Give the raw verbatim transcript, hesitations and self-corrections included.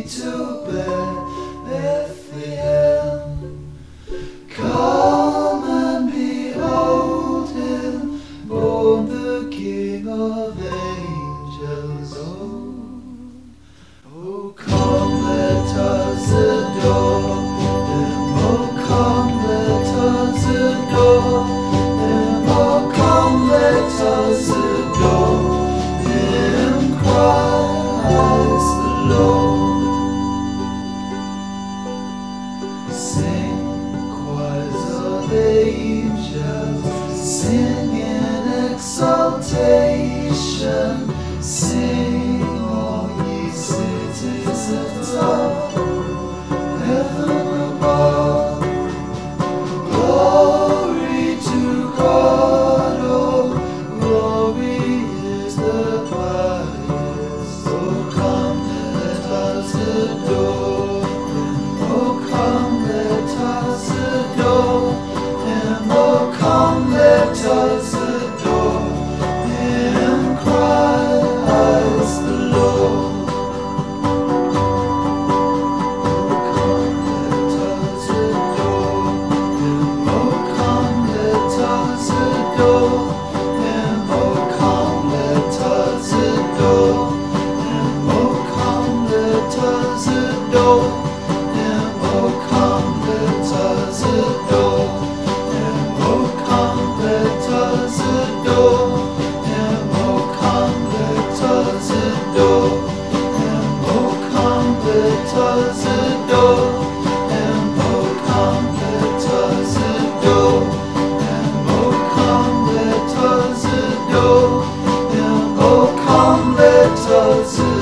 to Bethlehem. Come and behold him, born the King of angels. Oh, oh come, let us adore him. Oh, come, let us adore him. Oh, come, let us adore him, Christ the Lord. Sing, choirs of angels, sing in exaltation, sing, all ye citizens of heaven above. Glory to God, oh, glory is the highest. Oh, come, let us adore him. Oh, come, let us adore him. Oh, come, let us adore him, Christ the Lord. Oh, come, let us adore him. Oh, come, let us adore him. Oh, come, let us adore him. Oh, come, let us adore him. Oh, come, let us adore him. Oh, come, let us adore him. Oh, come, let us adore him. Oh, come, let us adore him. Oh, come, let us adore him. Oh, come, let us adore him.